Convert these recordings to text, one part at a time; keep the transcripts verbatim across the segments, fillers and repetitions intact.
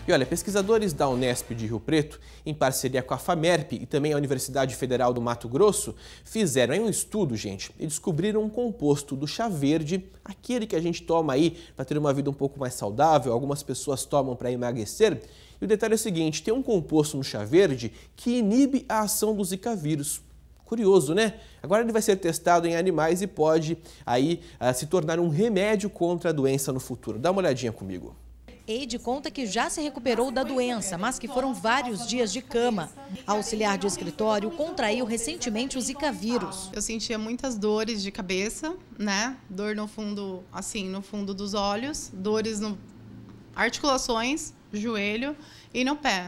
E olha, pesquisadores da Unesp de Rio Preto, em parceria com a FAMERP e também a Universidade Federal do Mato Grosso, fizeram um estudo, gente, e descobriram um composto do chá verde, aquele que a gente toma aí para ter uma vida um pouco mais saudável, algumas pessoas tomam para emagrecer. E o detalhe é o seguinte, tem um composto no chá verde que inibe a ação do Zika vírus. Curioso, né? Agora ele vai ser testado em animais e pode aí uh, se tornar um remédio contra a doença no futuro. Dá uma olhadinha comigo. Eide conta que já se recuperou da doença, mas que foram vários dias de cama. A auxiliar de escritório contraiu recentemente o Zika vírus. Eu sentia muitas dores de cabeça, né? Dor no fundo, assim, no fundo dos olhos, dores no articulações, joelho e no pé.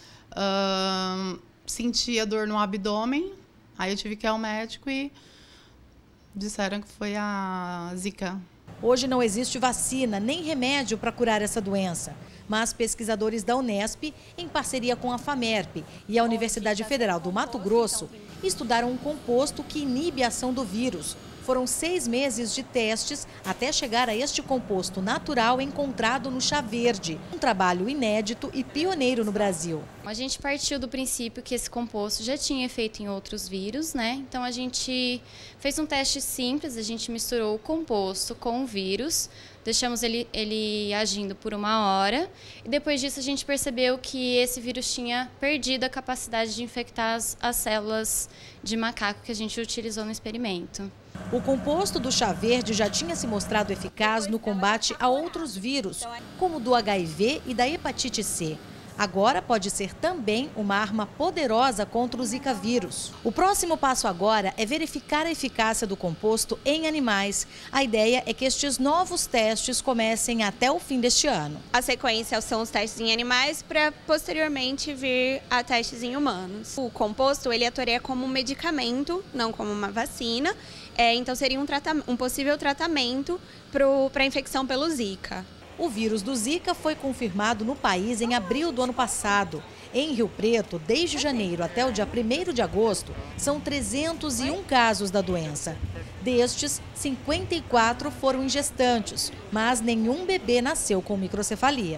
Uh, sentia dor no abdômen, aí eu tive que ir ao médico e disseram que foi a Zika. Hoje não existe vacina nem remédio para curar essa doença, mas pesquisadores da Unesp, em parceria com a FAMERP e a Universidade Federal do Mato Grosso, estudaram um composto que inibe a ação do vírus. Foram seis meses de testes até chegar a este composto natural encontrado no chá verde, um trabalho inédito e pioneiro no Brasil. A gente partiu do princípio que esse composto já tinha efeito em outros vírus, né? Então a gente fez um teste simples, a gente misturou o composto com o vírus, deixamos ele, ele agindo por uma hora e depois disso a gente percebeu que esse vírus tinha perdido a capacidade de infectar as, as células de macaco que a gente utilizou no experimento. O composto do chá verde já tinha se mostrado eficaz no combate a outros vírus, como o do H I V e da hepatite C. Agora pode ser também uma arma poderosa contra o Zika vírus. O próximo passo agora é verificar a eficácia do composto em animais. A ideia é que estes novos testes comecem até o fim deste ano. A sequência são os testes em animais para posteriormente vir a testes em humanos. O composto ele atuaria como um medicamento, não como uma vacina. É, então seria um, um possível tratamento para a infecção pelo Zika. O vírus do Zika foi confirmado no país em abril do ano passado. Em Rio Preto, desde janeiro até o dia primeiro de agosto, são trezentos e um casos da doença. Destes, cinquenta e quatro foram em gestantes, mas nenhum bebê nasceu com microcefalia.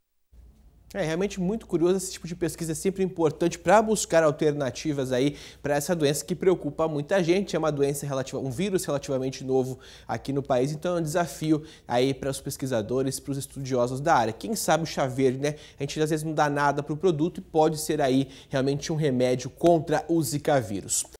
É realmente muito curioso, esse tipo de pesquisa é sempre importante para buscar alternativas aí para essa doença que preocupa muita gente. É uma doença relativa, um vírus relativamente novo aqui no país, então é um desafio aí para os pesquisadores, para os estudiosos da área. Quem sabe o chá verde, né? A gente às vezes não dá nada para o produto e pode ser aí realmente um remédio contra o Zika vírus.